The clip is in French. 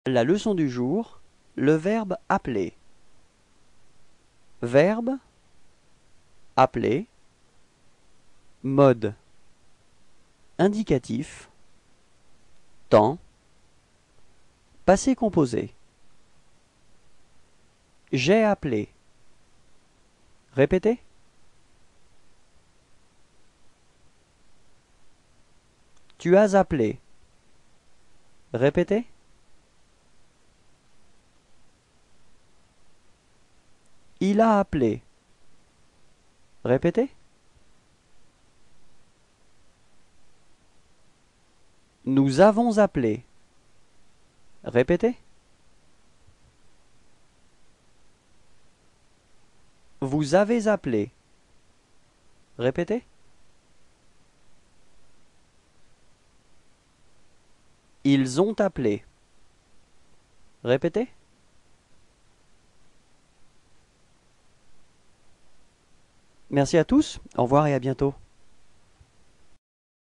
La leçon du jour, le verbe appeler. Verbe, appeler, mode, indicatif, temps, passé composé. J'ai appelé. Répétez. Tu as appelé. Répétez. Il a appelé. Répétez. Nous avons appelé. Répétez. Vous avez appelé. Répétez. Ils ont appelé. Répétez. Merci à tous, au revoir et à bientôt.